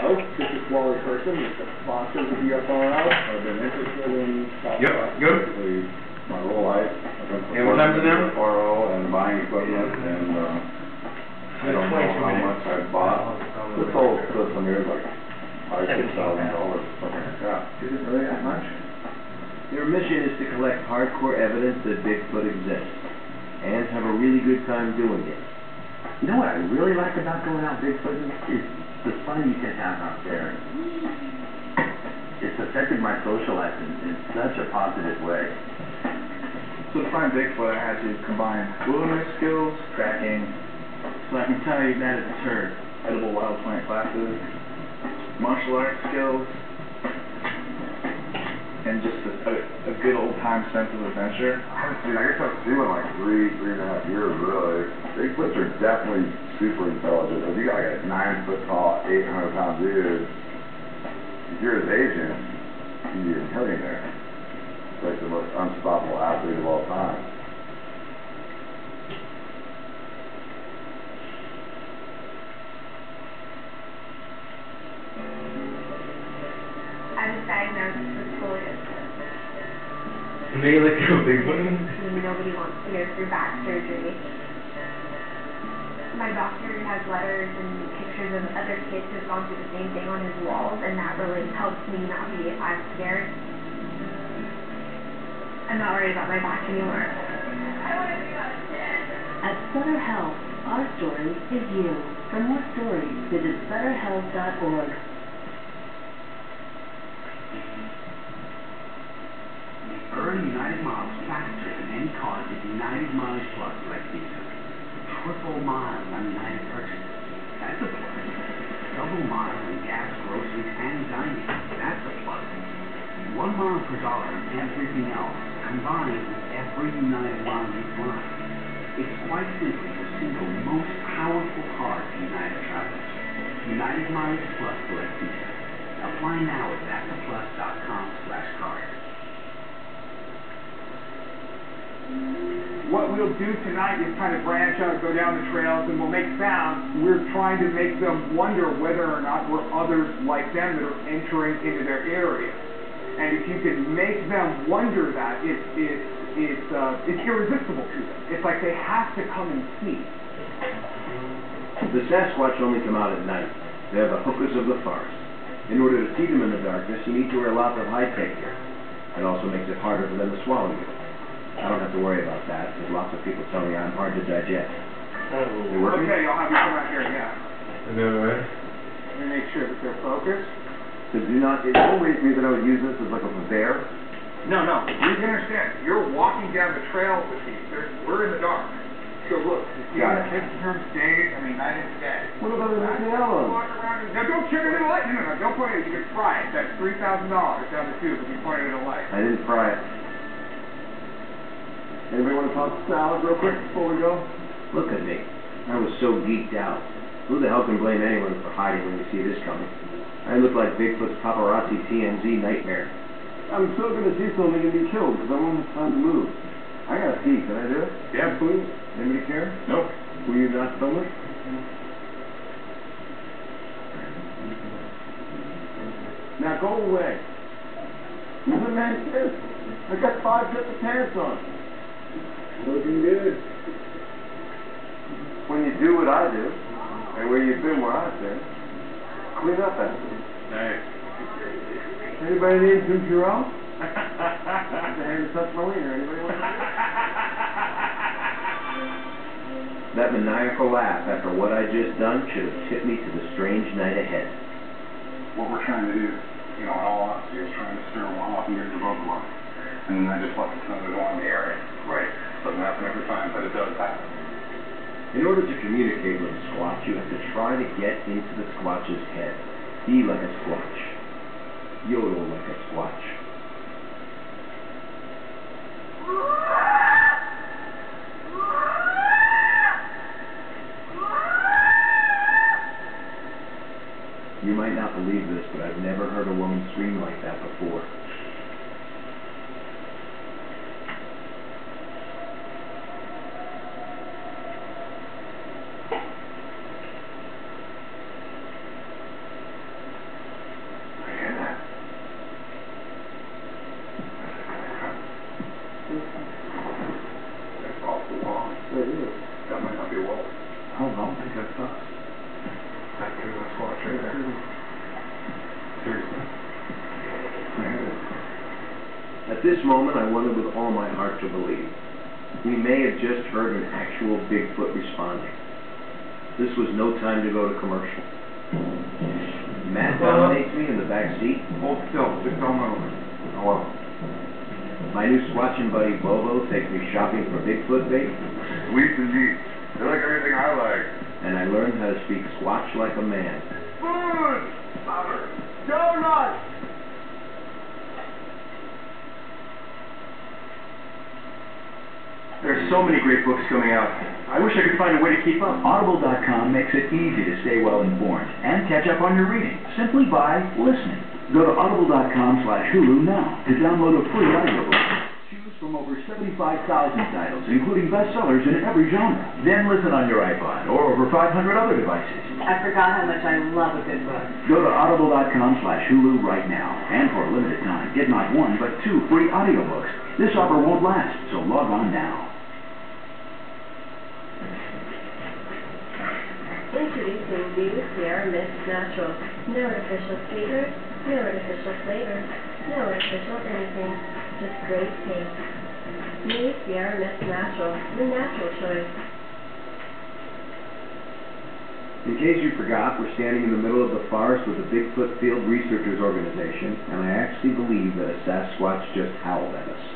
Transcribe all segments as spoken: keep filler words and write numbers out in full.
Hello, this is Wally Person with the sponsors of the F R L. I've been interested in South Yep, good. my whole life. I've been Yeah, what time's it now? F R L and buying equipment, and uh, I don't know how much I bought. This whole system here is like five, six thousand dollars, something like that. Is it really that much? Their mission is to collect hardcore evidence that Bigfoot exists, and have a really good time doing it. You know what I really like about going out Bigfooting is the fun you can have out there. It's affected my social life in, in such a positive way. So to find Bigfoot, I had to combine wilderness skills, tracking, so I can tell you that it's deterred edible wild plant classes, martial arts skills, and just a, a, a good old-time sense of adventure. I haven't seen, I guess I've seen it like three, three and a half years, really. Bigfoots are definitely super intelligent. If you got like a nine foot tall, eight hundred pound dude, if you're his agent, you'd be a millionaire. It's like the most unstoppable athlete of all time. I was diagnosed with scoliosis. And they let go Bigfoot? Nobody wants to go through back surgery. My doctor has letters and pictures of other kids who've gone through the same thing on his walls, and that really helps me not be as scared. I'm not worried about my back anymore. I want to be on a chair. At Sutter Health, our story is you. For more stories, visit sutter health dot org. Earn United Miles faster than any card with United Miles Plus like Visa. Triple miles on United purchases. That's a plus. Double miles on gas, groceries, and dining. That's a plus. One mile per dollar on everything else, combined with every United mile you fly. It's quite simply the single most powerful card for United travelers. United Miles Plus Select Visa. Apply now at vacaplus dot com slash card. What we'll do tonight is kind of branch out, go down the trails, and we'll make sounds. We're trying to make them wonder whether or not we're others like them that are entering into their area. And if you can make them wonder that, it's it's it's uh, it's irresistible to them. It's like they have to come and see. The Sasquatch only come out at night. They're the hookers of the forest. In order to see them in the darkness, you need to wear lots of high-tech gear. It also makes it harder for them to swallow you. I don't have to worry about that, because lots of people tell me I'm hard to digest. Oh. You working? Okay, I'll have you come out here, yeah. Another way? Let me make sure that they're focused. So do not, is there any reason I would use this as like a bear? No, no, you understand. You're walking down the trail with me. There's, we're in the dark. So look, you see Got it. this term days, I mean night and day. What about everything else? Walk around and, now don't turn it in the light. No, no, no, don't point it. You can fry it. That's three thousand dollars down the tube if you point it in the light. I didn't fry it. Anybody want to talk salad real quick before we go? Look at me. I was so geeked out. Who the hell can blame anyone for hiding when you see this coming? I look like Bigfoot's paparazzi T M Z nightmare. I'm still going to see something and be killed because I won't have time to move. I got to pee. Can I do it? Yeah, please. Anybody care? Nope. Will you not film it? Now go away. Who's the man kiss? I got five sets of pants on. Looking good. When you do what I do, and when you've been where I've been, clean up after me. Nice. Anybody need some Purell? I had to touch my wiener. Anybody want That maniacal laugh after what I just done should have tipped me to the strange night ahead. What we're trying to do, you know, in all honesty, is trying to steer them off and get the boat along. And then I just let the sun go on the area. Right. Doesn't happen every time, but it does happen. In order to communicate with a Squatch, you have to try to get into the Squatch's head. Be like a Squatch. Yodel like a Squatch. You might not believe this, but I've never heard a woman scream like that before. right there. Seriously. At this moment, I wanted with all my heart to believe. We may have just heard an actual Bigfoot responding. This was no time to go to commercial. Matt dominates me in the back seat. Hold still, just don't move. Hello. My new Squatchin' buddy Bobo takes me shopping for Bigfoot bait. Sweet and deep. They like everything I like. And I learned how to speak Squatch like a man. Food! Louder. Donuts! There's so many great books coming out. I wish I could find a way to keep up. Audible dot com makes it easy to stay well informed and catch up on your reading simply by listening. Go to audible dot com slash Hulu now to download a free audiobook. Choose from over seventy-five thousand titles, including bestsellers in every genre. Then listen on your iPod or over five hundred other devices. I forgot how much I love a good book. Go to audible dot com slash Hulu right now, and for a limited time, get not one, but two free audiobooks. This offer won't last, so log on now. Introducing new Sierra Mist Natural. No artificial sweeteners, no artificial flavors, no artificial anything, just great taste. New Sierra Mist Natural, the natural choice. In case you forgot, we're standing in the middle of the forest with the Bigfoot Field Researchers Organization, and I actually believe that a Sasquatch just howled at us.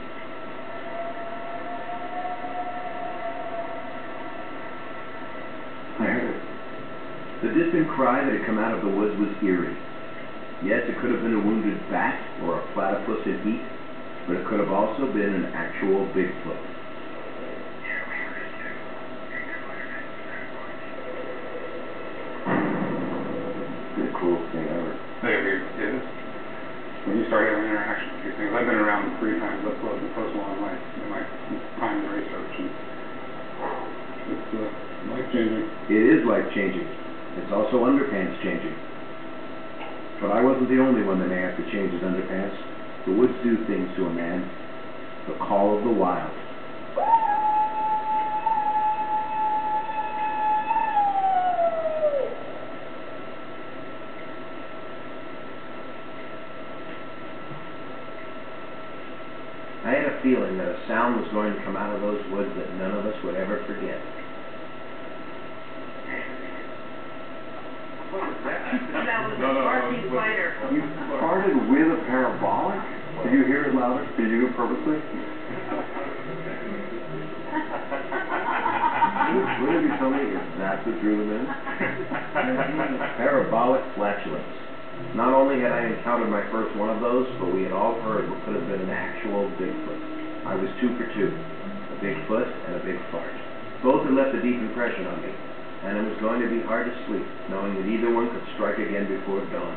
I heard it. The distant cry that had come out of the woods was eerie. Yes, it could have been a wounded bat or a platypus in heat, but it could have also been an actual Bigfoot. The coolest thing ever. Hey, it is. When you start having interaction with these things, I've been around three times up close and personal in my, in my time in research, and it's uh, life-changing. It is life-changing. It's also underpants changing. But I wasn't the only one that may have to change his underpants. The woods do things to a man. The call of the wild. I had a feeling that a sound was going to come out of those woods that none of us would ever forget. That was No, no, a no, Sparky no, spider. You farted with a parabolic? Did you hear it louder? Did you do it purposely? What did you tell me? That's what drew them in? Parabolic flatulence. Not only had I encountered my first one of those, but we had all heard what could have been an actual Bigfoot. I was two for two. A Bigfoot and a big fart. Both had left a deep impression on me, and it was going to be hard to sleep, knowing that either one could strike again before dawn.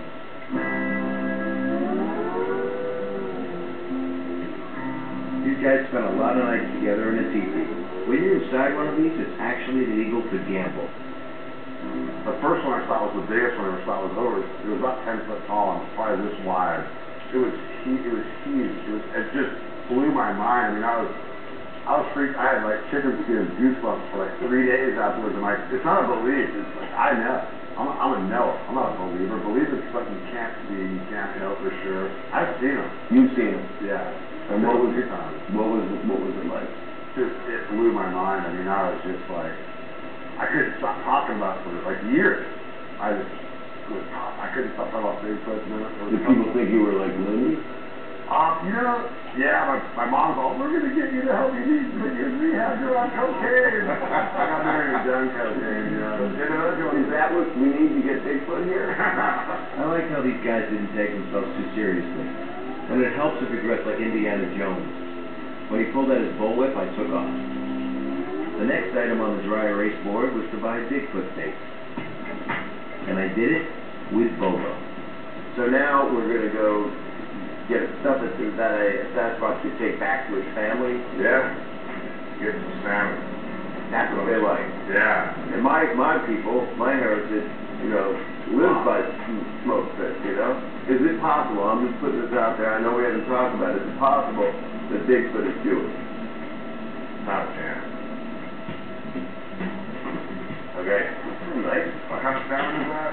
These guys spent a lot of nights together in a teepee. When you're inside one of these, it's actually illegal to gamble. The first one I saw was the biggest one I ever saw. Was over. It was about ten foot tall and probably this wide. It was huge. It was huge. It, was, it just blew my mind. I mean, I was, I was freaked. I had like chicken skin goosebumps for like three days afterwards. I'm like, it's not a belief. It's like I know. I'm, I'm a knower. I'm not a believer. Belief is something you can't see. You can't know for sure. I've seen them. You've seen them. Yeah. And what was it? What was it? What was it like? Just it blew my mind. I mean, I was just like. I couldn't stop talking about it for like years. I just was talk, I couldn't stop talking about Bigfoot. Did people think you were like loony? Um, you know, yeah, my, my mom's all, we're going to get you to help you need because we have you on cocaine. I got married and done cocaine, you know. You know, is that what we need to get Bigfoot here? I like how these guys didn't take themselves too seriously. And it helps if you're dressed like Indiana Jones. When he pulled out his bullwhip, I took off. The next item on the dry erase board was to buy Bigfoot bait. And I did it with Bobo. So now we're going to go get stuff that, that a Sasquatch could take back to his family. Yeah. Get some salmon. That's what they like. Yeah. And my, my people, my heritage, you know, lives by smoked fish, you know? Is it possible, I'm just putting this out there, I know we haven't talked about it, is it possible that Bigfoot is Jewish? Not a chance. Okay. Nice. What kind of salmon is that?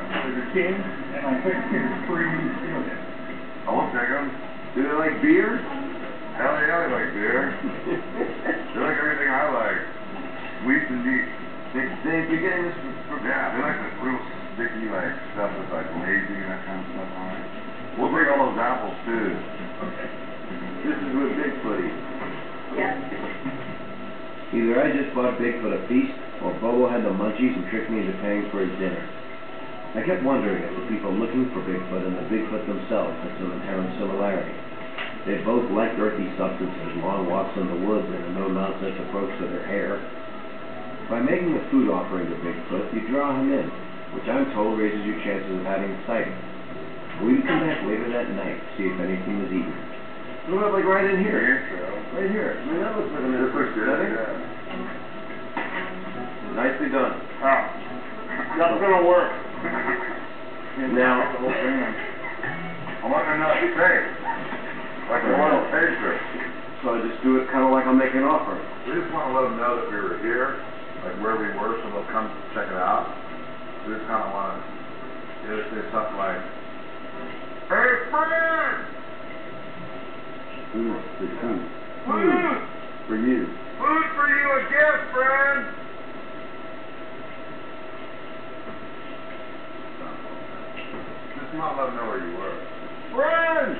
skin, and I think it's pretty good. I won't take them. Do they like beer? Hell yeah, they like beer. They like everything I like. Sweet and neat. They, they, you're getting this for, for Yeah, they like the real sticky, like, stuff that's like lazy and that kind of stuff on it. We'll take all those apples, too. This is with Bigfoot eats. Yep. Either I just bought Bigfoot a feast, or Bobo had the munchies and tricked me into paying for his dinner. I kept wondering if the people looking for Bigfoot and the Bigfoot themselves had some inherent similarity. They both liked earthy substances, long walks in the woods, and a no-nonsense approach to their hair. By making a food offering to Bigfoot, you draw him in, which I'm told raises your chances of having a sighting. We would come back later that night to see if anything was eaten. What about like right in here? Here, so. Right here. I mean, that looks like a This nice looks good, setting. yeah. Nicely done. Oh, that's gonna work. Now, I'm letting them know it's safe. Like a royal taster. so I just do it kind of like I'm making an offer. We just want to let them know that we were here, like where we were, so they'll come check it out. We just kind of want to, you know, say something like, "Hey, friend! Food, good food. Food! For you. Food for you, a gift, friend!" Just not let them know where you were. Friend!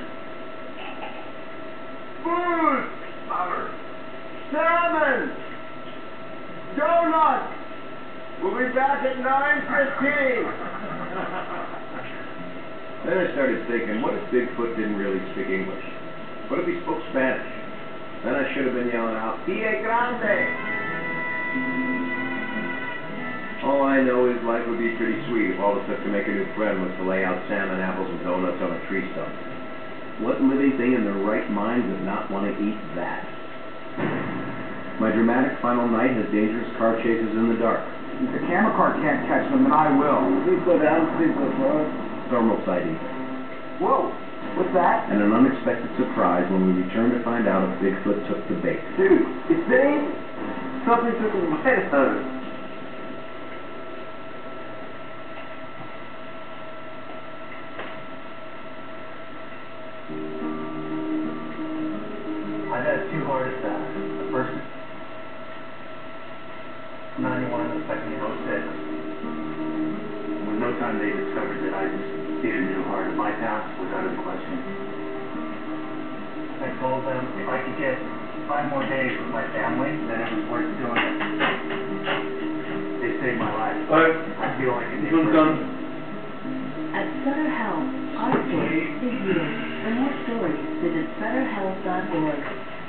Food! Louder. Salmon! Donuts! We'll be back at nine fifteen. Then I started thinking, what if Bigfoot didn't really speak English? What if he spoke Spanish? Then I should have been yelling out, Pie Grande! All I know is life would be pretty sweet if all it took to make a new friend was to lay out salmon, apples, and donuts on a tree stump. What living thing in their right mind would not want to eat that? My dramatic final night has dangerous car chases in the dark. If the camera car can't catch them, then I will. Please go down, please go forward. Thermal sighting. Whoa, what's that? And an unexpected surprise when we return to find out if Bigfoot took the bait. Dude, you see? Something took a bite out of it. I've had two heart attacks. The first ninety-one and the second in oh six. With no time they discovered that I just needed a new heart. My path was out of the question. I told them if I could get five more days with my family, then it was worth doing it. They saved my life. I feel like a new person. At Sutter Health, our story is you. For more stories, visit sutter health dot org.